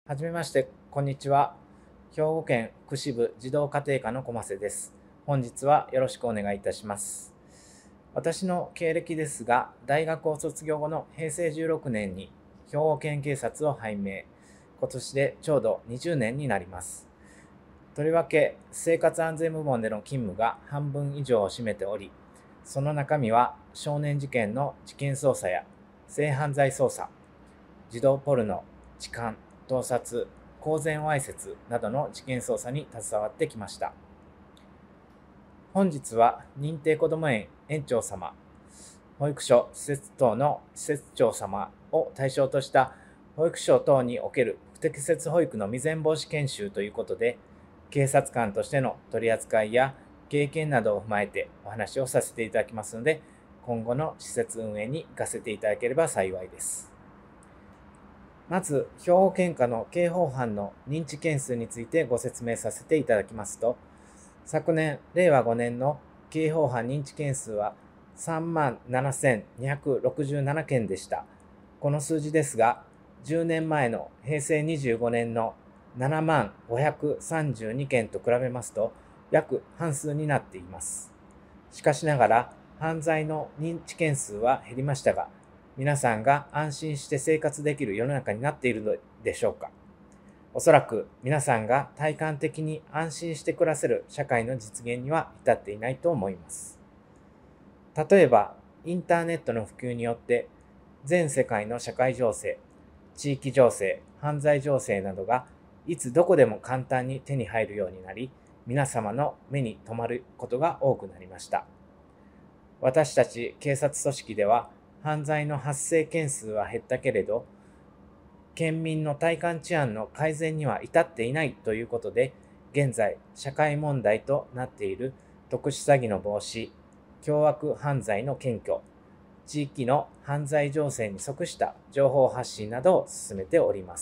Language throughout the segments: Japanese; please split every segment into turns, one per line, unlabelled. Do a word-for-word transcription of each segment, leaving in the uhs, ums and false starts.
はじめまして、こんにちは。兵庫県福祉部児童家庭科の駒瀬です。本日はよろしくお願いいたします。私の経歴ですが、大学を卒業後のへいせいじゅうろくねんに兵庫県警察を拝命、今年でちょうどにじゅうねんになります。とりわけ、生活安全部門での勤務が半分以上を占めており、その中身は少年事件の事件捜査や性犯罪捜査、児童ポルノ、痴漢、盗撮、公然わいせつなどの事件捜査に携わってきました。本日は認定こども園園長様、保育所、施設等の施設長様を対象とした保育所等における不適切保育の未然防止研修ということで、警察官としての取り扱いや経験などを踏まえてお話をさせていただきますので、今後の施設運営に活かせていただければ幸いです。まず、兵庫県下の刑法犯の認知件数についてご説明させていただきますと、昨年、れいわごねんの刑法犯認知件数はさんまんななせんにひゃくろくじゅうななけんでした。この数字ですが、じゅうねんまえのへいせいにじゅうごねんのななまんごひゃくさんじゅうにけんと比べますと、約半数になっています。しかしながら、犯罪の認知件数は減りましたが、皆さんが安心して生活できる世の中になっているのでしょうか。おそらく皆さんが体感的に安心して暮らせる社会の実現には至っていないと思います。例えば、インターネットの普及によって全世界の社会情勢、地域情勢、犯罪情勢などがいつどこでも簡単に手に入るようになり、皆様の目に留まることが多くなりました。私たち警察組織では、犯罪の発生件数は減ったけれど、県民の体感治安の改善には至っていないということで、現在社会問題となっている特殊詐欺の防止、凶悪犯罪の検挙、地域の犯罪情勢に即した情報発信などを進めております。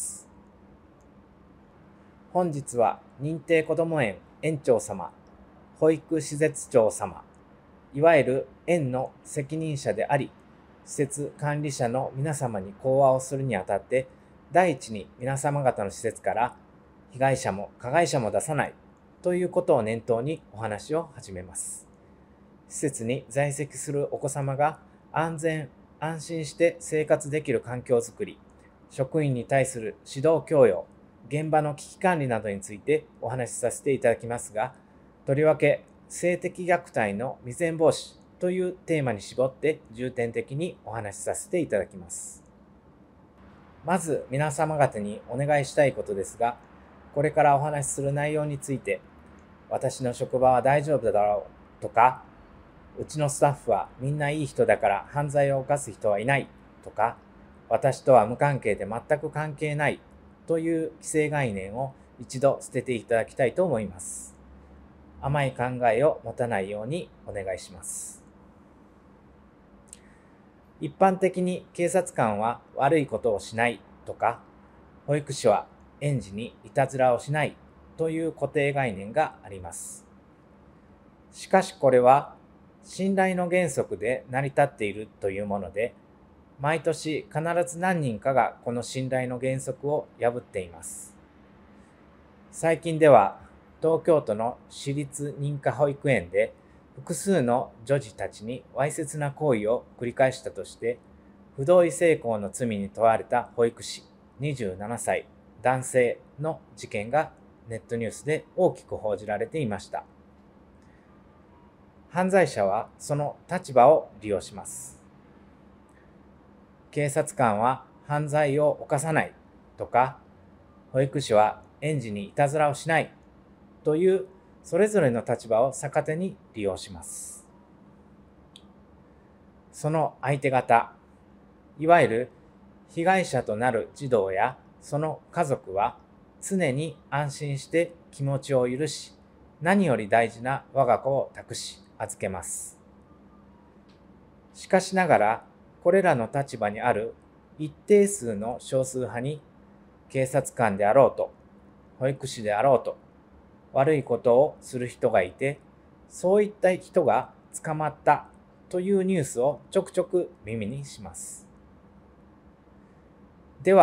本日は認定こども園園長様、保育施設長様、いわゆる園の責任者であり、施設管理者の皆様に講話をするにあたって、第一に皆様方の施設から被害者も加害者も出さないということを念頭にお話を始めます。施設に在籍するお子様が安全・安心して生活できる環境づくり、職員に対する指導教養、現場の危機管理などについてお話しさせていただきますが、とりわけ性的虐待の未然防止というテーマに絞って重点的にお話しさせていただきます。まず皆様方にお願いしたいことですが、これからお話しする内容について、私の職場は大丈夫だろうとか、うちのスタッフはみんないい人だから犯罪を犯す人はいないとか、私とは無関係で全く関係ないという既成概念を一度捨てていただきたいと思います。甘い考えを持たないようにお願いします。一般的に警察官は悪いことをしないとか、保育士は園児にいたずらをしないという固定概念があります。しかしこれは信頼の原則で成り立っているというもので、毎年必ず何人かがこの信頼の原則を破っています。最近では東京都の私立認可保育園で複数の女児たちにわいせつな行為を繰り返したとして、不同意性交の罪に問われた保育士にじゅうななさい男性の事件がネットニュースで大きく報じられていました。犯罪者はその立場を利用します。警察官は犯罪を犯さないとか、保育士は園児にいたずらをしないというそれぞれの立場を逆手に利用します。その相手方、いわゆる被害者となる児童やその家族は常に安心して気持ちを許し、何より大事な我が子を託し預けます。しかしながら、これらの立場にある一定数の少数派に、警察官であろうと、保育士であろうと、悪いことをする人がいて、そういった人が捕まったというニュースをちょくちょく耳にします。では、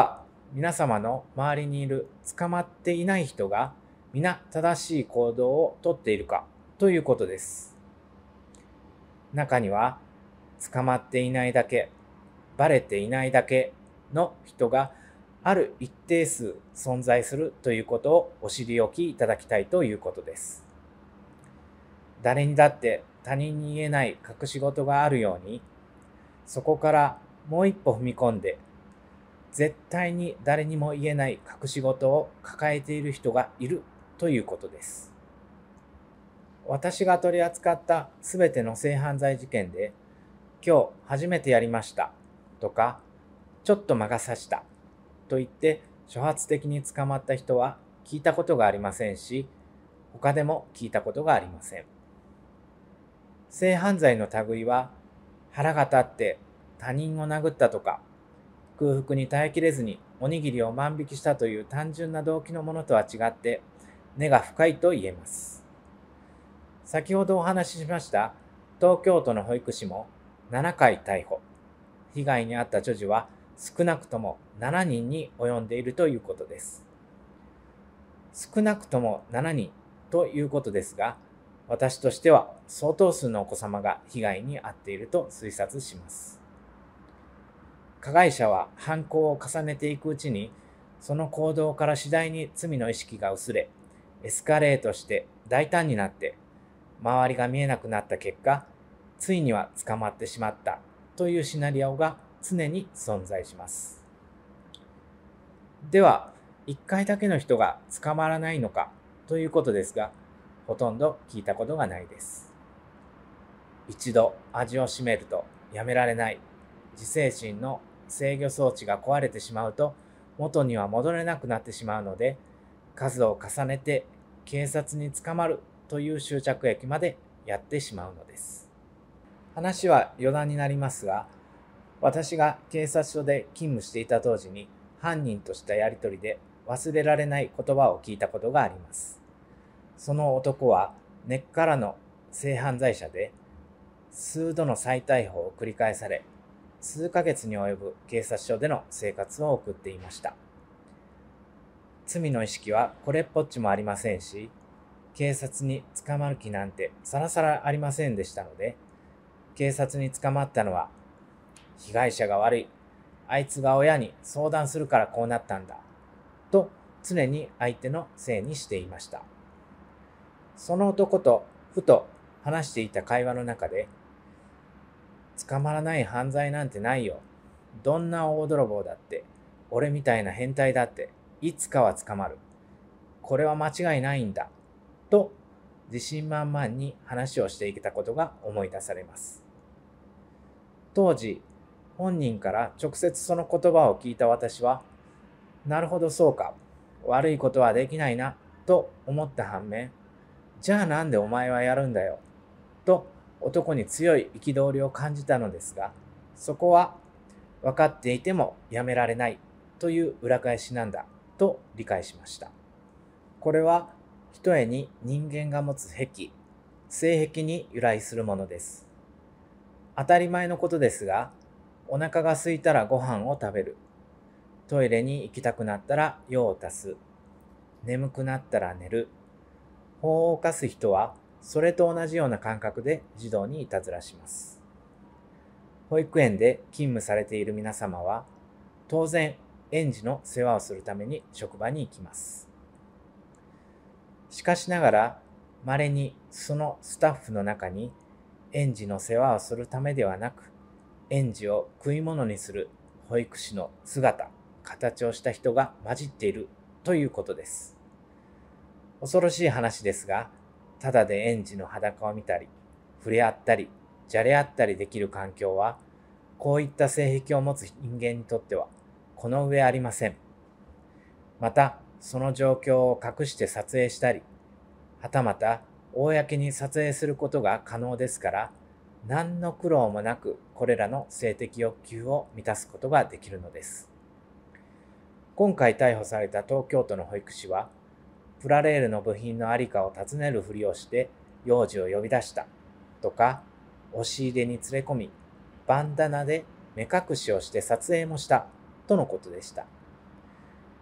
皆様の周りにいる捕まっていない人が皆正しい行動をとっているかということです。中には捕まっていないだけ、バレていないだけの人がある一定数存在するということをお知りおきいただきたいということです。誰にだって他人に言えない隠し事があるように、そこからもう一歩踏み込んで、絶対に誰にも言えない隠し事を抱えている人がいるということです。私が取り扱ったすべての性犯罪事件で、今日初めてやりましたとか、ちょっと魔が差したと言って初発的に捕まった人は聞いたことがありませんし、他でも聞いたことがありません。性犯罪の類は腹が立って他人を殴ったとか、空腹に耐えきれずにおにぎりを万引きしたという単純な動機のものとは違って根が深いと言えます。先ほどお話ししました東京都の保育士もななかい逮捕。被害に遭った女児は少なくともしちにんに及んでいるということです。少なくともしちにんということですが、私としては相当数のお子様が被害に遭っていると推察します。加害者は犯行を重ねていくうちに、その行動から次第に罪の意識が薄れ、エスカレートして大胆になって、周りが見えなくなった結果、ついには捕まってしまったというシナリオが常に存在します。では、いっかいだけの人が捕まらないのかということですが、ほとんど聞いたことがないです。一度味を占めるとやめられない自制心の制御装置が壊れてしまうと元には戻れなくなってしまうので、数を重ねて警察に捕まるという終着駅までやってしまうのです。話は余談になりますが、私が警察署で勤務していた当時に犯人としたやりとりで忘れられない言葉を聞いたことがあります。その男は根っからの性犯罪者で、数度の再逮捕を繰り返され、数ヶ月に及ぶ警察署での生活を送っていました。罪の意識はこれっぽっちもありませんし、警察に捕まる気なんてさらさらありませんでしたので、警察に捕まったのは、被害者が悪い、あいつが親に相談するからこうなったんだ、と常に相手のせいにしていました。その男とふと話していた会話の中で、捕まらない犯罪なんてないよ。どんな大泥棒だって、俺みたいな変態だって、いつかは捕まる。これは間違いないんだ。と自信満々に話をしていたことが思い出されます。当時、本人から直接その言葉を聞いた私は、なるほどそうか、悪いことはできないな、と思った反面、じゃあなんでお前はやるんだよ、と男に強い憤りを感じたのですが、そこは分かっていてもやめられないという裏返しなんだと理解しました。これはひとえに人間が持つ癖、性癖に由来するものです。当たり前のことですが、お腹が空いたらご飯を食べる。トイレに行きたくなったら用を足す。眠くなったら寝る。法を犯す人はそれと同じような感覚で児童にいたずらします。保育園で勤務されている皆様は、当然園児の世話をするために職場に行きます。しかしながら、稀にそのスタッフの中に園児の世話をするためではなく、園児を食い物にする保育士の姿、形をした人が混じっているということです。恐ろしい話ですが、ただで園児の裸を見たり、触れ合ったり、じゃれ合ったりできる環境は、こういった性癖を持つ人間にとっては、この上ありません。また、その状況を隠して撮影したり、はたまた、公に撮影することが可能ですから、何の苦労もなくこれらの性的欲求を満たすことができるのです。今回逮捕された東京都の保育士は、プラレールの部品のありかを尋ねるふりをして幼児を呼び出したとか、押し入れに連れ込み、バンダナで目隠しをして撮影もしたとのことでした。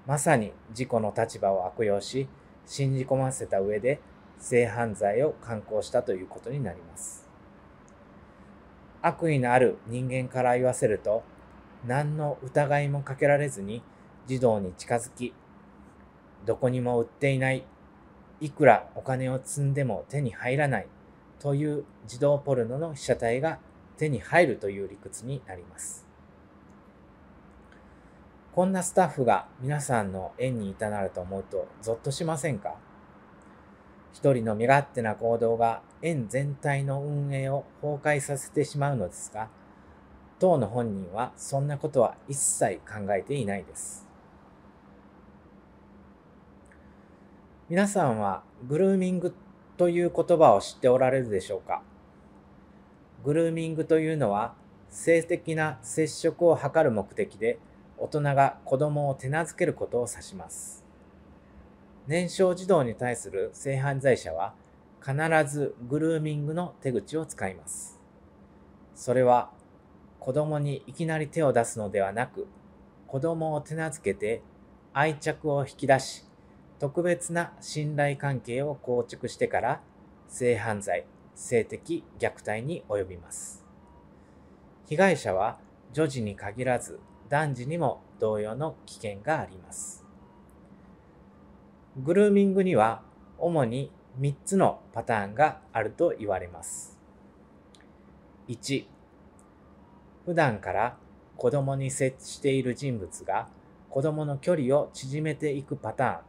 まさに自己の立場を悪用し、信じ込ませた上で性犯罪を敢行したということになります。悪意のある人間から言わせると、何の疑いもかけられずに児童に近づき、どこにも売っていない、いくらお金を積んでも手に入らないという児童ポルノの被写体が手に入るという理屈になります。こんなスタッフが皆さんの縁にいたなると思うとゾッとしませんか？一人の身勝手な行動が園全体の運営を崩壊させてしまうのですが、当の本人はそんなことは一切考えていないです。皆さんはグルーミングという言葉を知っておられるでしょうか？グルーミングというのは性的な接触を図る目的で大人が子供を手なずけることを指します。年少児童に対する性犯罪者は必ずグルーミングの手口を使います。それは子供にいきなり手を出すのではなく、子供を手なずけて愛着を引き出し、特別な信頼関係を構築してから性犯罪、性的虐待に及びます。被害者は女児に限らず男児にも同様の危険があります。グルーミングには主にみっつのパターンがあると言われます。いち、普段から子供に接している人物が子供の距離を縮めていくパター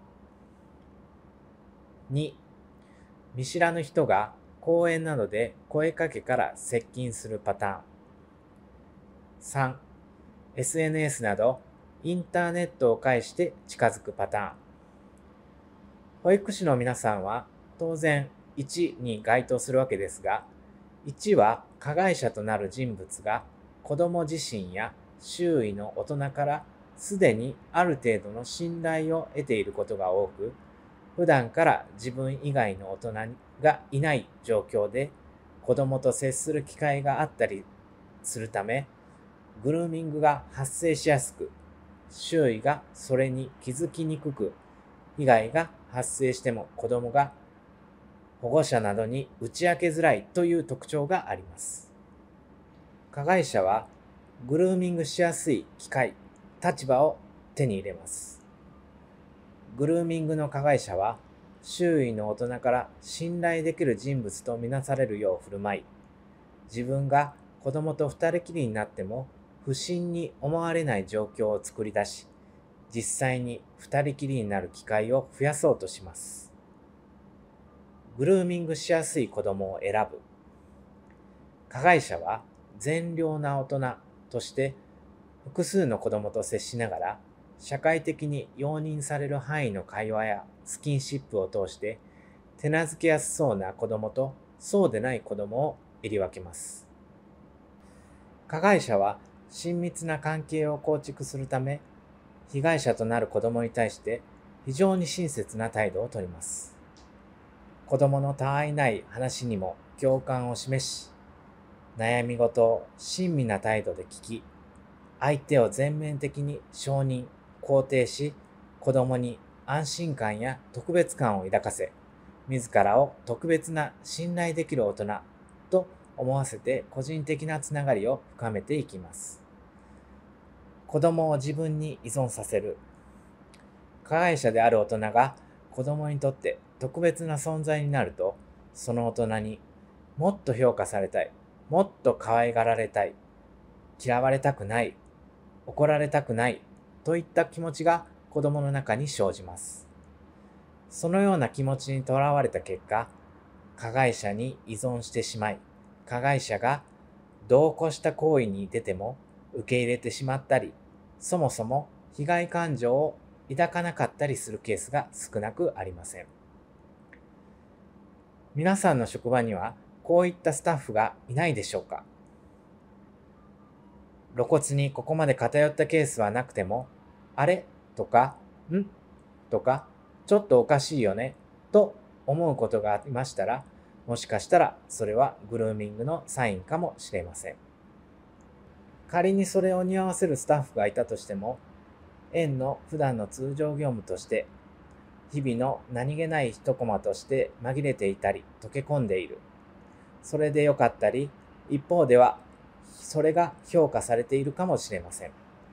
ン。に、見知らぬ人が公園などで声かけから接近するパターン。さん、エスエヌエス などインターネットを介して近づくパターン。保育士の皆さんは当然いちに該当するわけですが、いちは加害者となる人物が子供自身や周囲の大人からすでにある程度の信頼を得ていることが多く、普段から自分以外の大人がいない状況で子供と接する機会があったりするため、グルーミングが発生しやすく、周囲がそれに気づきにくく、被害が発生しても子供が保護者などに打ち明けづらいという特徴があります。加害者はグルーミングしやすい機会、立場を手に入れます。グルーミングの加害者は周囲の大人から信頼できる人物とみなされるよう振る舞い、自分が子供と二人きりになっても不審に思われない状況を作り出し、実際に二人きりになる機会を増やそうとします。グルーミングしやすい子供を選ぶ。加害者は善良な大人として複数の子供と接しながら、社会的に容認される範囲の会話やスキンシップを通して手なずけやすそうな子供とそうでない子供をえり分けます。加害者は親密な関係を構築するため、被害者となる子供に対して非常に親切な態度をとります。子供の他愛ない話にも共感を示し、悩み事を親身な態度で聞き、相手を全面的に承認、肯定し、子供に安心感や特別感を抱かせ、自らを特別な信頼できる大人と思わせて個人的なつながりを深めていきます。子供を自分に依存させる。加害者である大人が子供にとって特別な存在になると、その大人にもっと評価されたい、もっと可愛がられたい、嫌われたくない、怒られたくないといった気持ちが子供の中に生じます。そのような気持ちにとらわれた結果、加害者に依存してしまい、加害者が度を越した行為に出ても受け入れてしまったり、そもそも被害感情を抱かなかったりするケースが少なくありません。皆さんの職場にはこういったスタッフがいないでしょうか？露骨にここまで偏ったケースはなくても、あれとか、んとか、ちょっとおかしいよねと思うことがありましたら、もしかしたらそれはグルーミングのサインかもしれません。仮にそれを似合わせるスタッフがいたとしても、 園の普段の通常業務として、日々の何気ない一コマとして紛れていたり、溶け込んでいる。それでよかったり、一方では、それが評価されているかもしれません。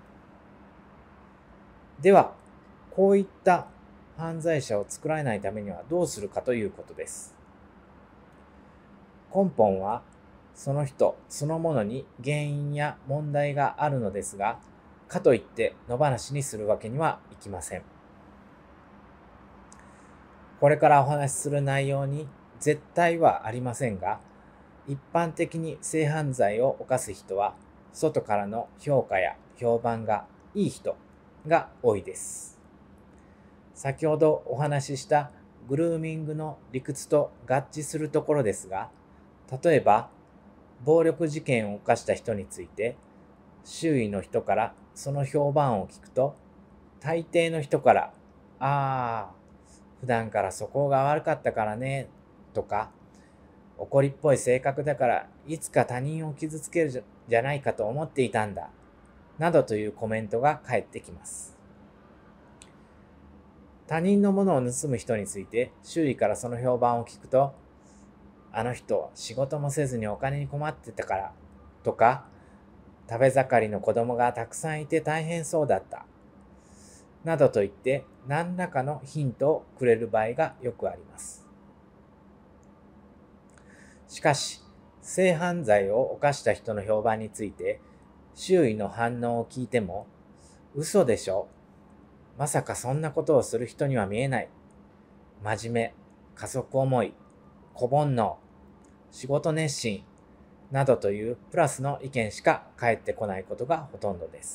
では、こういった犯罪者を作られないためにはどうするかということです。根本は、その人そのものに原因や問題があるのですが、かといって野放しにするわけにはいきません。これからお話しする内容に絶対はありませんが、一般的に性犯罪を犯す人は、外からの評価や評判がいい人が多いです。先ほどお話ししたグルーミングの理屈と合致するところですが、例えば、暴力事件を犯した人について、周囲の人からその評判を聞くと、大抵の人から、ああ、普段から素行が悪かったからね、とか、怒りっぽい性格だから、いつか他人を傷つけるじゃないかと思っていたんだ、などというコメントが返ってきます。他人のものを盗む人について、周囲からその評判を聞くと、あの人、仕事もせずにお金に困ってたから、とか、食べ盛りの子供がたくさんいて大変そうだった、などと言って何らかのヒントをくれる場合がよくあります。しかし、性犯罪を犯した人の評判について、周囲の反応を聞いても、嘘でしょ、まさかそんなことをする人には見えない、真面目、家族思い、子煩悩、仕事熱心、などというプラスの意見しか返ってこないことがほとんどです。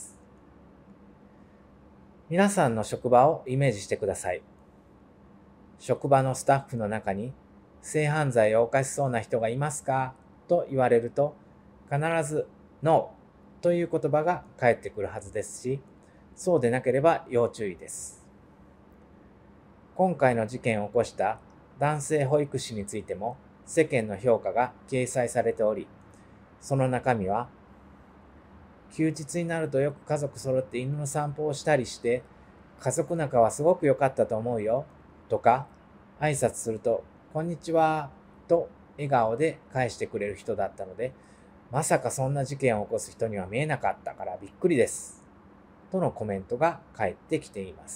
皆さんの職場をイメージしてください。職場のスタッフの中に性犯罪を犯しそうな人がいますかと言われると、必ずノーという言葉が返ってくるはずですし、そうでなければ要注意です。今回の事件を起こした男性保育士についても世間の評価が掲載されており、その中身は、休日になるとよく家族揃って犬の散歩をしたりして、家族仲はすごく良かったと思うよ、とか、挨拶すると、こんにちは、と笑顔で返してくれる人だったので、まさかそんな事件を起こす人には見えなかったからびっくりです、とのコメントが返ってきています。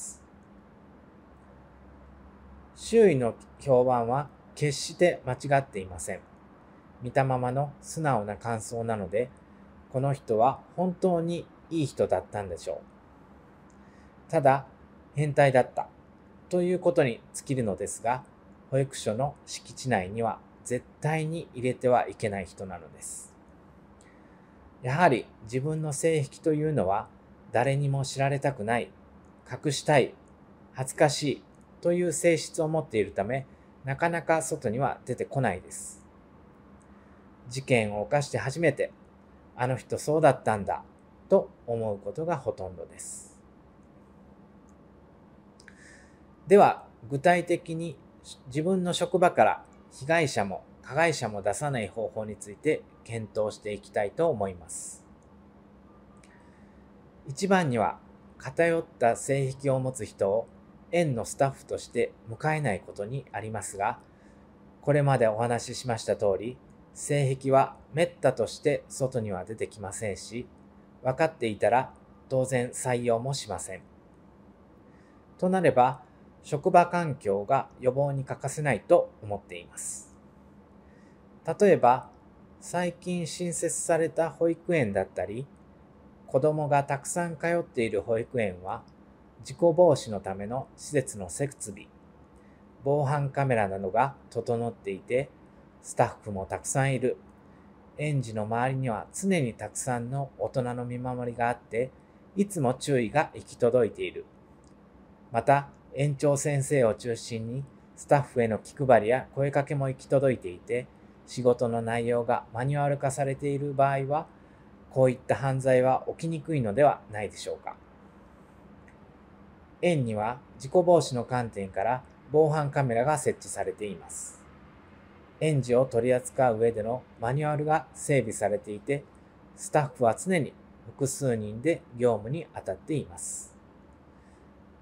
周囲の評判は決して間違っていません。見たままの素直な感想なので、この人は本当にいい人だったんでしょう。ただ、変態だったということに尽きるのですが、保育所の敷地内には絶対に入れてはいけない人なのです。やはり自分の性癖というのは誰にも知られたくない、隠したい、恥ずかしいという性質を持っているため、なかなか外には出てこないです。事件を犯して初めて、あの人そうだったんだと思うことがほとんどです。では、具体的に自分の職場から被害者も加害者も出さない方法について検討していきたいと思います。一番には、偏った性癖を持つ人を園のスタッフとして迎えないことにありますが、これまでお話ししました通り、性癖は滅多として外には出てきませんし、分かっていたら当然採用もしません。となれば、職場環境が予防に欠かせないと思っています。例えば、最近新設された保育園だったり、子供がたくさん通っている保育園は、事故防止のための施設の設備、防犯カメラなどが整っていて、スタッフもたくさんいる。園児の周りには常にたくさんの大人の見守りがあって、いつも注意が行き届いている。また、園長先生を中心にスタッフへの気配りや声かけも行き届いていて、仕事の内容がマニュアル化されている場合は、こういった犯罪は起きにくいのではないでしょうか。園には事故防止の観点から防犯カメラが設置されています。園児を取り扱う上でのマニュアルが整備されていて、スタッフは常に複数人で業務に当たっています。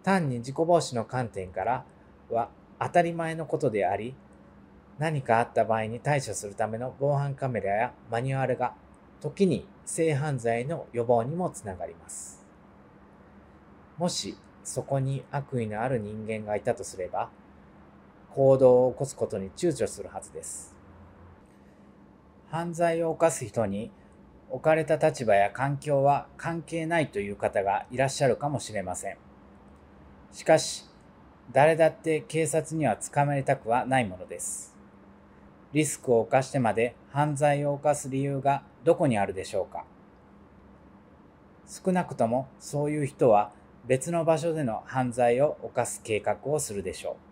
単に事故防止の観点からは当たり前のことであり、何かあった場合に対処するための防犯カメラやマニュアルが時に性犯罪の予防にもつながります。もしそこに悪意のある人間がいたとすれば、行動を起こすことに躊躇するはずです。犯罪を犯す人に置かれた立場や環境は関係ないという方がいらっしゃるかもしれません。しかし、誰だって警察には捕まりたくはないものです。リスクを冒してまで犯罪を犯す理由がどこにあるでしょうか。少なくともそういう人は別の場所での犯罪を犯す計画をするでしょ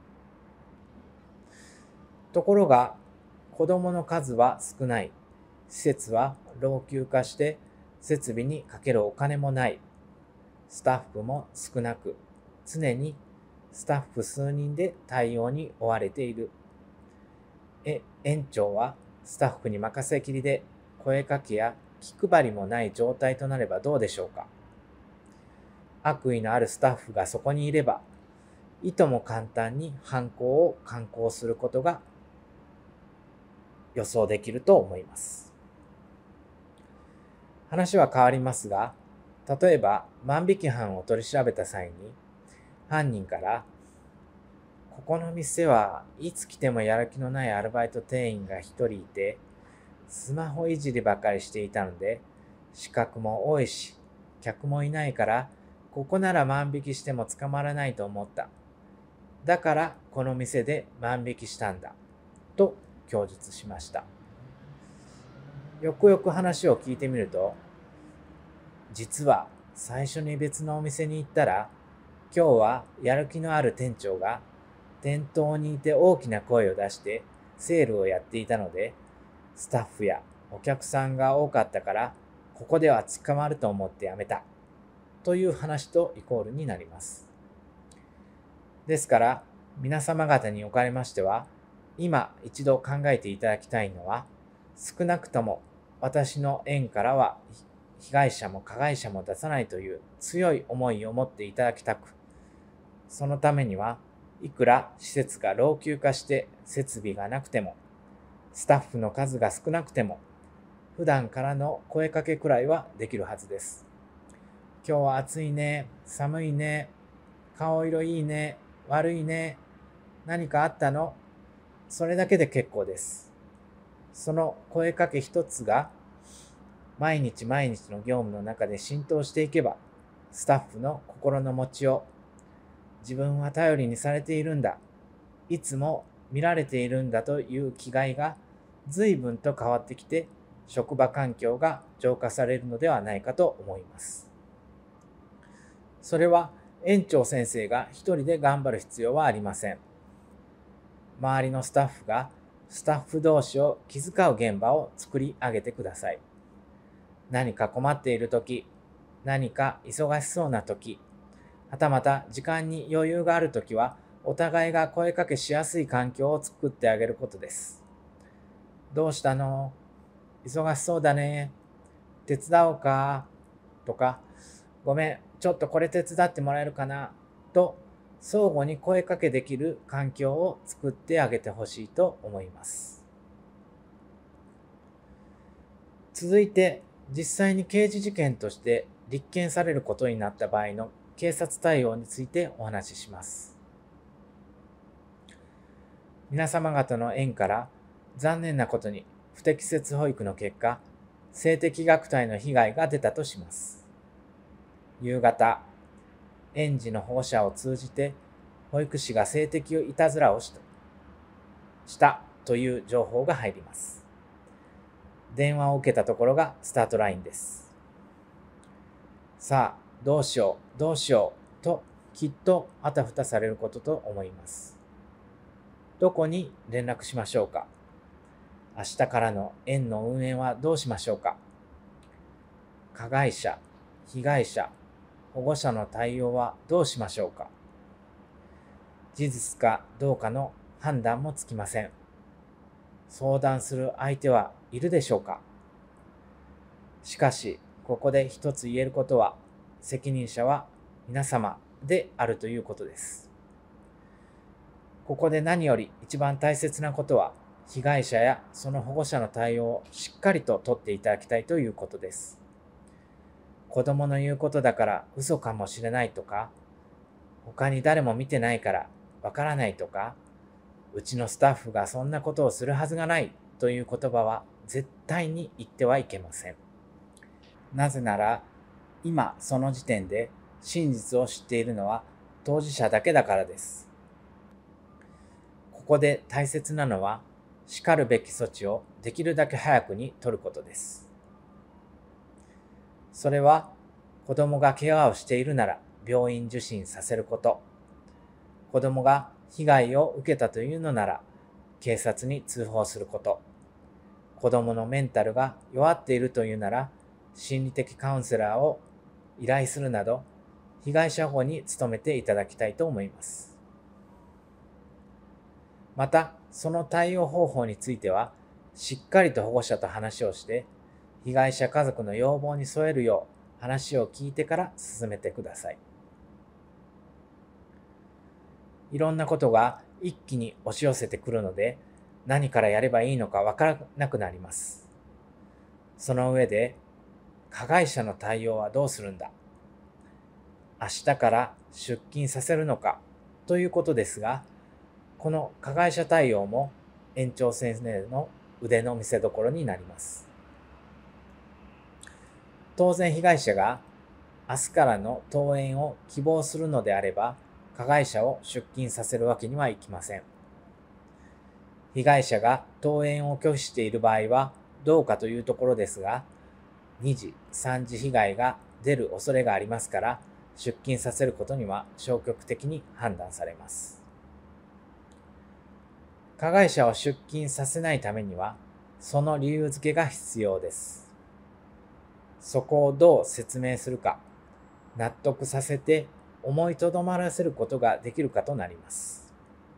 う。ところが、子どもの数は少ない。施設は老朽化して設備にかけるお金もない。スタッフも少なく、常にスタッフ数人で対応に追われている。え、園長はスタッフに任せきりで声かけや気配りもない状態となればどうでしょうか。悪意のあるスタッフがそこにいれば、いとも簡単に犯行を敢行することが予想できると思います。話は変わりますが、例えば万引き犯を取り調べた際に、犯人から、ここの店はいつ来てもやる気のないアルバイト店員が一人いて、スマホいじりばかりしていたので、資格も多いし、客もいないから、ここなら万引きしても捕まらないと思った。だからこの店で万引きしたんだ。と供述しました。よくよく話を聞いてみると、実は最初に別のお店に行ったら、今日はやる気のある店長が店頭にいて大きな声を出してセールをやっていたので、スタッフやお客さんが多かったから、ここでは捕まると思ってやめた。という話とイコールになります。ですから、皆様方におかれましては、今一度考えていただきたいのは、少なくとも私の縁からは被害者も加害者も出さないという強い思いを持っていただきたく、そのためにはいくら施設が老朽化して設備がなくても、スタッフの数が少なくても、普段からの声かけくらいはできるはずです。今日は暑いね、寒いね、顔色いいね、悪いね、何かあったの？それだけで結構です。その声かけ一つが毎日毎日の業務の中で浸透していけば、スタッフの心の持ちよう、自分は頼りにされているんだ、いつも見られているんだという気概が随分と変わってきて、職場環境が浄化されるのではないかと思います。それは園長先生が一人で頑張る必要はありません。周りのスタッフがスタッフ同士を気遣う現場を作り上げてください。何か困っているとき、何か忙しそうなとき、はたまた時間に余裕があるときは、お互いが声かけしやすい環境を作ってあげることです。どうしたの？忙しそうだね。手伝おうか？とか、ごめん、ちょっとこれ手伝ってもらえるかな？と、相互に声かけできる環境を作ってあげてほしいと思います。続いて、実際に刑事事件として立件されることになった場合の警察対応についてお話しします。皆様方の縁から残念なことに不適切保育の結果、性的虐待の被害が出たとします。夕方、園児の保護者を通じて保育士が性的いたずらをしたしたという情報が入ります。電話を受けたところがスタートラインです。さあ、どうしよう、どうしようときっとあたふたされることと思います。どこに連絡しましょうか？明日からの園の運営はどうしましょうか？加害者、被害者、保護者の対応はどうしましょうか？事実かどうかの判断もつきません。相談する相手はいるでしょうか？しかし、ここで一つ言えることは、責任者は皆様であるということです。ここで何より一番大切なことは、被害者やその保護者の対応をしっかりと取っていただきたいということです。子供の言うことだから嘘かもしれないとか、他に誰も見てないからわからないとか、うちのスタッフがそんなことをするはずがないという言葉は絶対に言ってはいけません。なぜなら、今その時点で真実を知っているのは当事者だけだからです。ここで大切なのは、しかるべき措置をできるだけ早くに取ることです。それは、子供が怪我をしているなら病院受診させること、子供が被害を受けたというのなら警察に通報すること、子供のメンタルが弱っているというなら心理的カウンセラーを依頼するなど、被害者保護に努めていただきたいと思います。また、その対応方法については、しっかりと保護者と話をして、被害者家族の要望に添えるよう話を聞いてから進めてください。いろんなことが一気に押し寄せてくるので、何からやればいいのかわからなくなります。その上で、加害者の対応はどうするんだ、明日から出勤させるのかということですが、この加害者対応も園長先生の腕の見せ所になります。当然被害者が明日からの登園を希望するのであれば、加害者を出勤させるわけにはいきません。被害者が登園を拒否している場合はどうかというところですが、に次、さん次被害が出る恐れがありますから、出勤させることには消極的に判断されます。加害者を出勤させないためには、その理由付けが必要です。そこをどう説明するか、納得させて思いとどまらせることができるかとなります。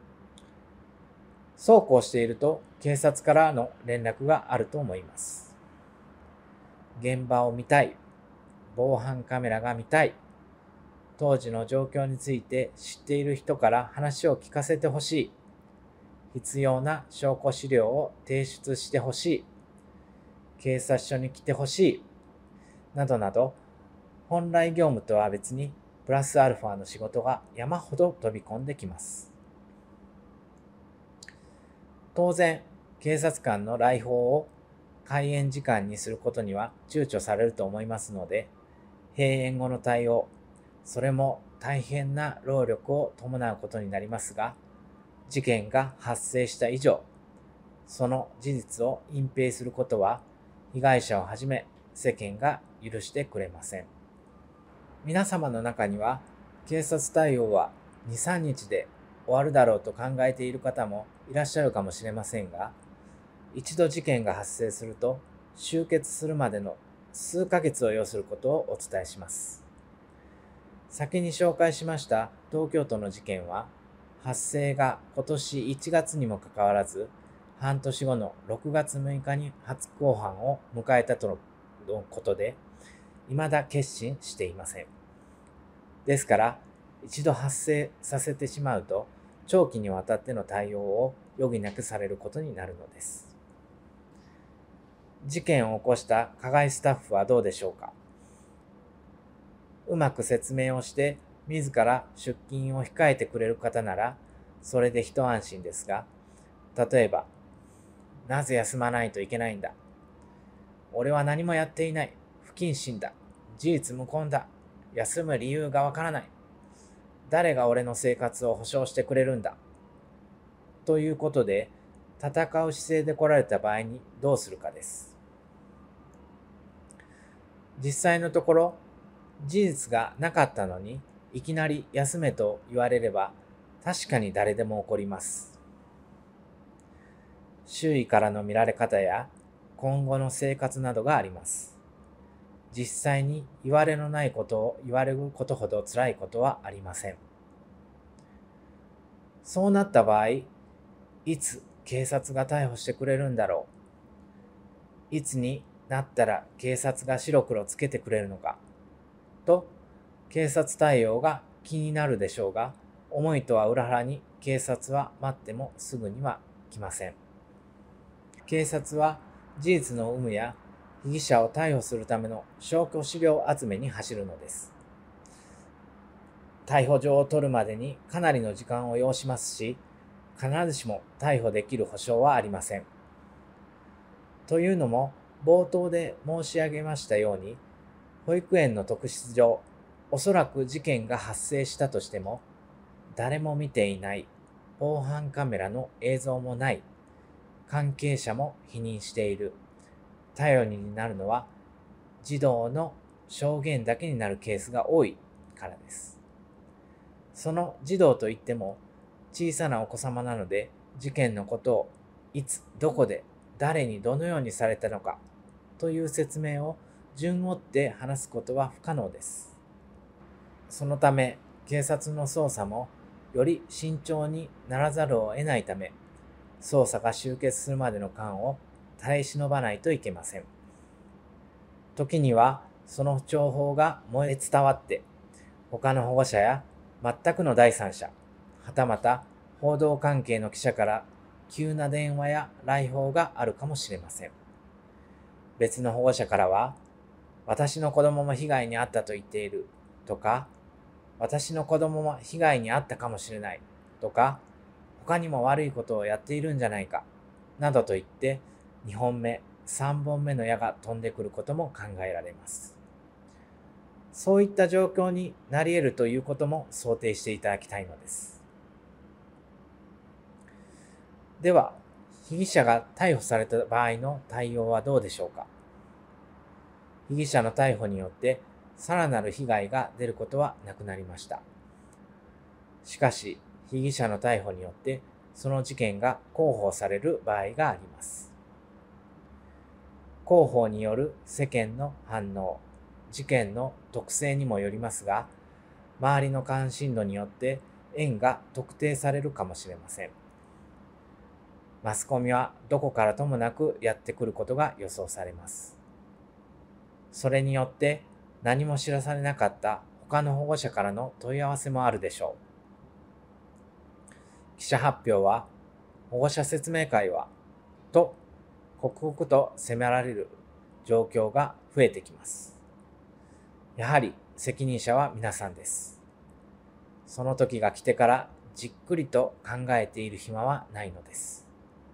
そうこうしていると、警察からの連絡があると思います。現場を見たい、防犯カメラが見たい、当時の状況について知っている人から話を聞かせてほしい、必要な証拠資料を提出してほしい、警察署に来てほしい、などなど、本来業務とは別にプラスアルファの仕事が山ほど飛び込んできます。当然、警察官の来訪を開園時間にすることには躊躇されると思いますので、閉園後の対応、それも大変な労力を伴うことになりますが、事件が発生した以上、その事実を隠蔽することは、被害者をはじめ世間が許してくれません。皆様の中には、警察対応はに、さんにちで終わるだろうと考えている方もいらっしゃるかもしれませんが、一度事件が発生すると、終結するまでの数ヶ月を要することをお伝えします。先に紹介しました東京都の事件は、発生が今年いちがつにもかかわらず、半年後のろくがつむいかに初公判を迎えたとのことで、未だ決心していません。ですから、一度発生させてしまうと、長期にわたっての対応を余儀なくされることになるのです。事件を起こした加害スタッフはどうでしょうか。うまく説明をして、自ら出勤を控えてくれる方なら、それで一安心ですが、例えば、なぜ休まないといけないんだ。俺は何もやっていない。不謹慎だ。事実無根だ。休む理由がわからない。誰が俺の生活を保障してくれるんだ。ということで、戦う姿勢で来られた場合にどうするかです。実際のところ、事実がなかったのに、いきなり休めと言われれば、確かに誰でも怒ります。周囲からの見られ方や、今後の生活などがあります。実際に言われのないことを言われることほど辛いことはありません。そうなった場合、いつ警察が逮捕してくれるんだろう。いつになったら警察が白黒つけてくれるのか。と、警察対応が気になるでしょうが、思いとは裏腹に警察は待ってもすぐには来ません。警察は事実の有無や被疑者を逮捕するための証拠資料集めに走るのです。逮捕状を取るまでにかなりの時間を要しますし、必ずしも逮捕できる保証はありません。というのも、冒頭で申し上げましたように、保育園の特質上、おそらく事件が発生したとしても、誰も見ていない、防犯カメラの映像もない、関係者も否認している、頼りになるのは児童の証言だけになるケースが多いからです。その児童といっても小さなお子様なので、事件のことをいつどこで誰にどのようにされたのかという説明を順を追って話すことは不可能です。そのため警察の捜査もより慎重にならざるを得ないため、捜査が終結するまでの間を耐え忍ばないといけません。時にはその情報が燃え伝わって他の保護者や全くの第三者、はたまた報道関係の記者から急な電話や来訪があるかもしれません。別の保護者からは、私の子供も被害に遭ったと言っているとか、私の子供も被害に遭ったかもしれないとか、他にも悪いことをやっているんじゃないかなどと言ってにほんめ、さんぼんめの矢が飛んでくることも考えられます。そういった状況になり得るということも想定していただきたいのです。では、被疑者が逮捕された場合の対応はどうでしょうか。被疑者の逮捕によってさらなる被害が出ることはなくなりました。しかし、被疑者の逮捕によってその事件が広報される場合があります。広報による世間の反応、事件の特性にもよりますが、周りの関心度によって縁が特定されるかもしれません。マスコミはどこからともなくやってくることが予想されます。それによって何も知らされなかった他の保護者からの問い合わせもあるでしょう。記者発表は、保護者説明会は、と刻々と迫られる状況が増えてきます。やはり責任者は皆さんです。その時が来てからじっくりと考えている暇はないのです。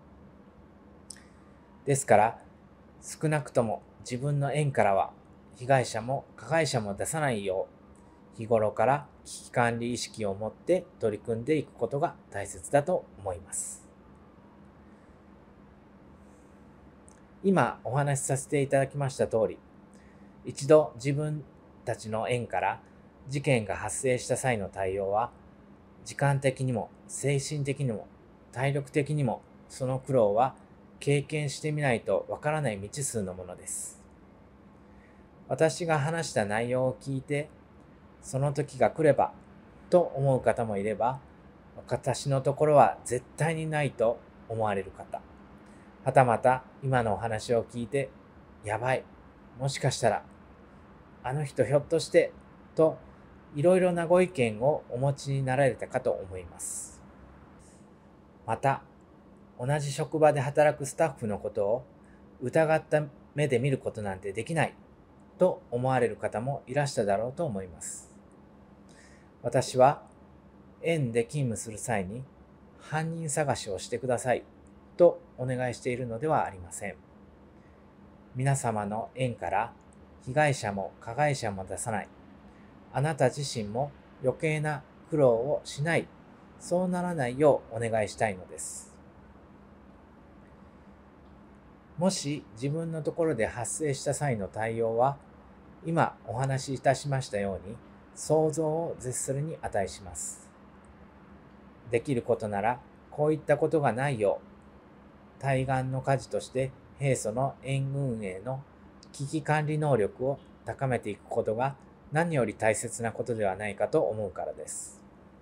ですから、少なくとも自分の縁からは被害者も加害者も出さないよう、日頃から危機管理意識を持って取り組んでいくことが大切だと思います。今お話しさせていただきました通り、一度自分たちの縁から事件が発生した際の対応は、時間的にも精神的にも体力的にもその苦労は経験してみないとわからない未知数のものです。私が話した内容を聞いて、その時が来ればと思う方もいれば、私のところは絶対にないと思われる方、はたまた今のお話を聞いて、やばい、もしかしたら、あの人ひょっとして、といろいろなご意見をお持ちになられたかと思います。また、同じ職場で働くスタッフのことを疑った目で見ることなんてできないと思われる方もいらしただろうと思います。私は園で勤務する際に犯人探しをしてくださいとお願いしているのではありません。皆様の園から被害者も加害者も出さない、あなた自身も余計な苦労をしない、そうならないようお願いしたいのです。もし自分のところで発生した際の対応は、今お話しいたしましたように想像を絶するに値します。できることならこういったことがないよう、対岸の火事として平素の園運営の危機管理能力を高めていくことが何より大切なことではないかと思うからです。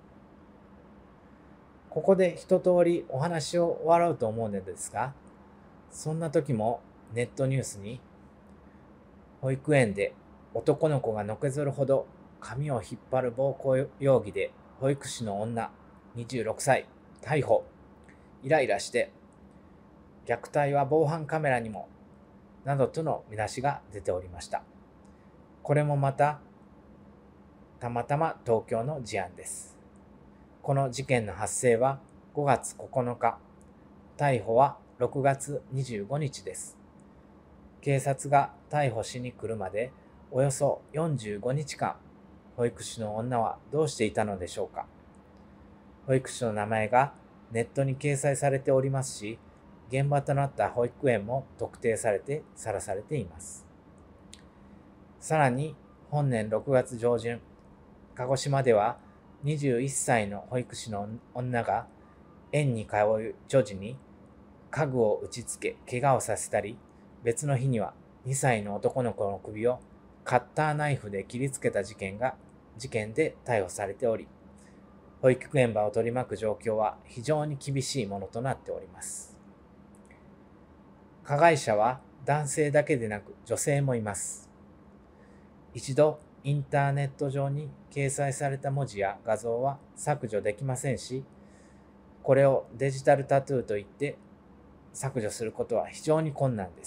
ここで一通りお話を終わろうと思うのですが、そんな時もネットニュースに、保育園で男の子がのけぞるほど髪を引っ張る暴行容疑で保育士の女にじゅうろくさい逮捕。イライラして虐待は防犯カメラにもなどとの見出しが出ておりました。これもまたたまたま東京の事案です。この事件の発生はごがつここのか、逮捕はろくがつにじゅうごにちです。警察が逮捕しに来るまでおよそよんじゅうごにちかん、保育士の女はどうしていたのでしょうか。保育士の名前がネットに掲載されておりますし、現場となった保育園も特定されてさらされています。さらに本年ろくがつ上旬、鹿児島ではにじゅういっさいの保育士の女が園に通う女児に家具を打ちつけ怪我をさせたり、別の日にはにさいの男の子の首をカッターナイフで切りつけた事件が事件で逮捕されており、保育現場を取り巻く状況は非常に厳しいものとなっております。加害者は男性だけでなく女性もいます。一度インターネット上に掲載された文字や画像は削除できませんし、これをデジタルタトゥーといって削除することは非常に困難です。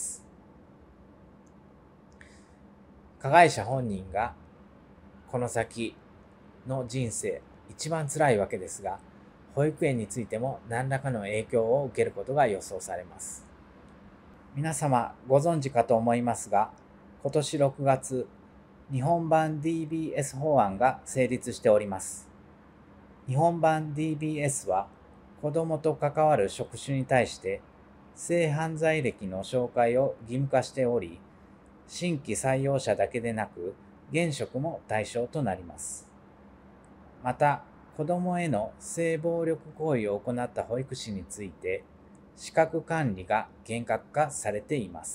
加害者本人がこの先の人生一番辛いわけですが、保育園についても何らかの影響を受けることが予想されます。皆様ご存知かと思いますが、今年ろくがつ、日本版 ディービーエス 法案が成立しております。日本版 ディービーエス は、子どもと関わる職種に対して性犯罪歴の紹介を義務化しており、新規採用者だけでなく現職も対象となります。また、子どもへの性暴力行為を行った保育士について、資格管理が厳格化されています。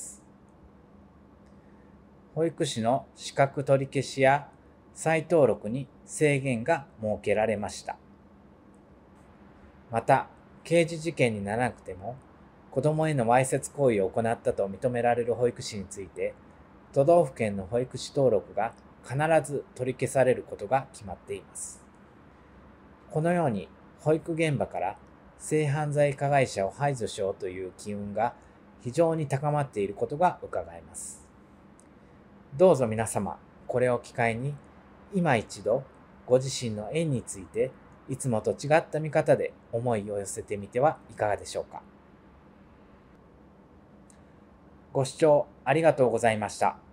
保育士の資格取り消しや再登録に制限が設けられました。また、刑事事件にならなくても、子どもへのわいせつ行為を行ったと認められる保育士について、都道府県の保育士登録が必ず取り消されることが決まっています。このように、保育現場から性犯罪加害者を排除しようという機運が非常に高まっていることが伺えます。どうぞ皆様、これを機会に、今一度、ご自身の園について、いつもと違った見方で思いを寄せてみてはいかがでしょうか。ご視聴ありがとうございました。